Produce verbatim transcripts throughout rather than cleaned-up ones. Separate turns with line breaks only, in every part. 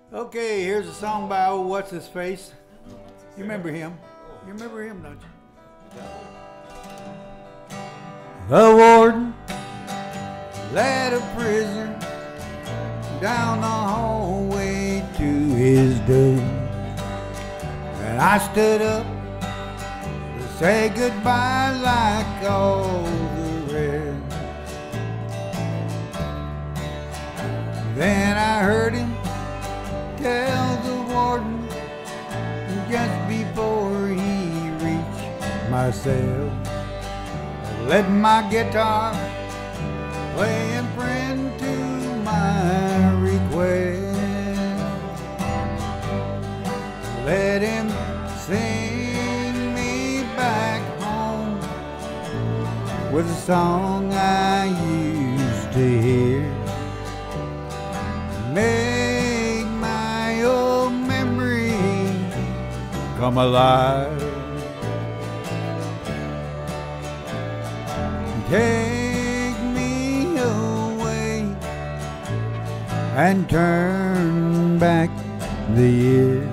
Okay, here's a song by old What's His Face. You remember him? You remember him, don't you? The warden led a prisoner down the hallway to his doom, and I stood up to say goodbye like all the rest. Then I heard him tell the warden just before he reached my cell, let my guitar play and print to my request. Let him sing me back home with a song I used to hear. Make my old memory come alive. Take me away and turn back the years.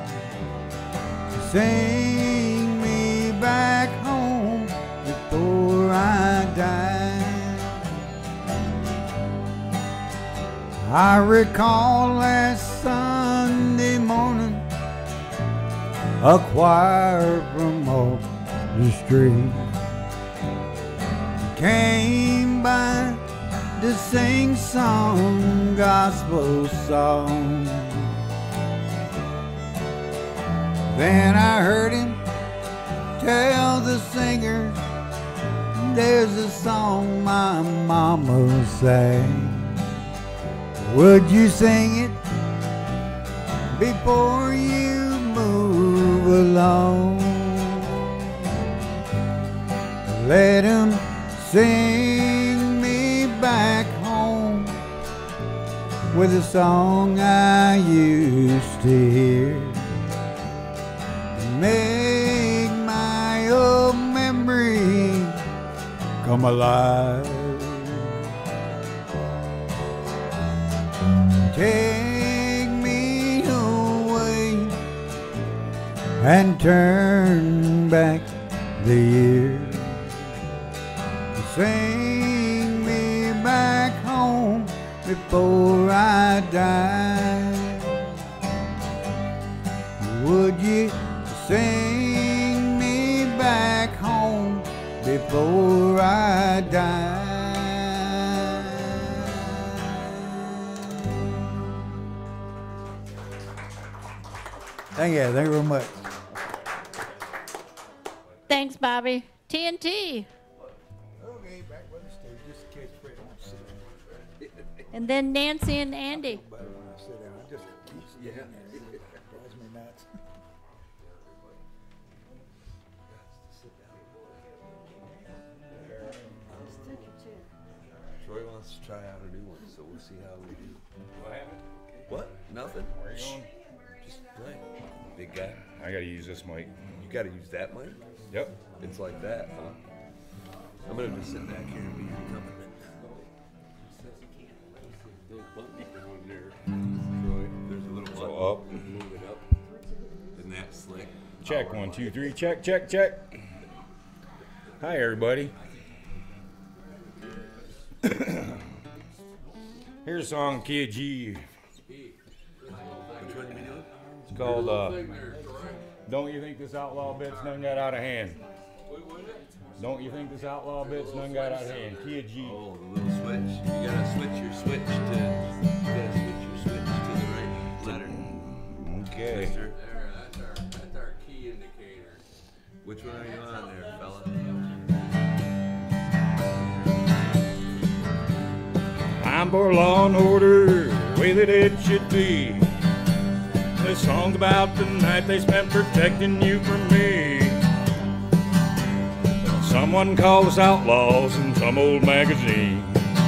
Sing me back home before I die. I recall last Sunday morning, a choir from off the street came by to sing some gospel song. Then I heard him tell the singer, there's a song my mama sang. Would you sing it before you move along? Let him sing me back home with a song I used to hear. Make my old memory come alive. Take me away and turn back the years. Sing me back home before I die. Would you sing me back home before I die? Thank you, thank you very much.
Thanks, Bobby. T N T.
Okay, back with the stage, just in case Fred wants to sit down.
And then Nancy and Andy.
Better when I sit down. I just keep sitting there. It drives me nuts.
Troy wants to try out a new one, so we'll see how we do.
What happened?
What? Nothing?
Where are you going?
Just play. Big guy.
I gotta use this mic.
You gotta use that mic?
Yep.
It's like that, huh? I'm gonna just sit back here and be your accompaniment. Troy, there's a little button.
So up.
Move it up. Isn't that slick?
Check, one, two, three, check, check, check. Hi, everybody. Here's a song, key of G.
Which one you be doing?
It's called, uh, Don't You Think This Outlaw Bit's Done Got Out of Hand. Don't You Think This Outlaw Bit's Done Got Out of Hand. Key of G.
Oh, the little switch. You gotta switch your switch to, you gotta switch your switch to the right letter.
Okay.
Mister.
There, that's our, that's our key indicator.
Which one are you on there, fella?
I'm for law and order, the way that it should be. This song's about the night they spent protecting you from me. Someone called us outlaws in some old magazine.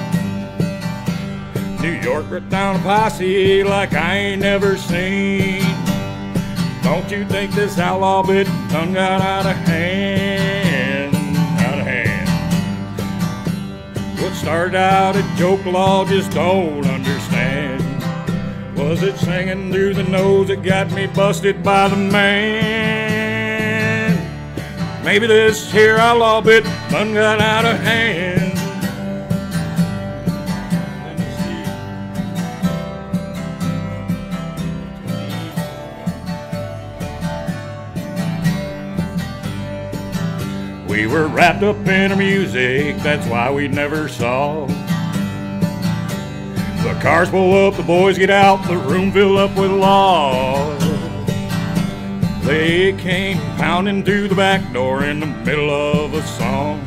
New York ripped down a posse like I ain't never seen. Don't you think this outlaw bit done got out of hand, out of hand? What started out a joke, law just don't understand. Well, Was it singing through the nose that got me busted by the man? Maybe this here outlaw bit done got out of hand. We were wrapped up in our music, that's why we never saw. The cars pull up, the boys get out, the room fill up with law. They came pounding through the back door in the middle of a song.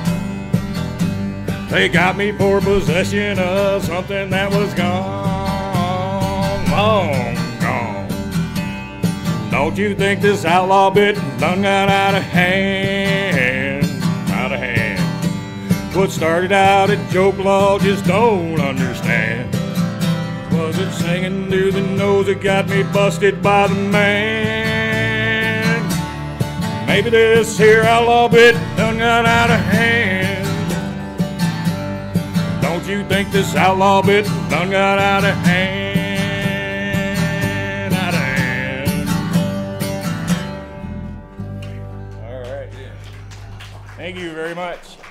They got me for possession of something that was gone, long gone. Don't you think this outlaw bit done got out of hand, out of hand? What started out a joke, law just don't understand. Was it singing through the nose that got me busted by the man? Maybe this here outlaw bit done got out of hand. Don't you think this outlaw bit done got out of hand, out of hand? All right. Thank you very much.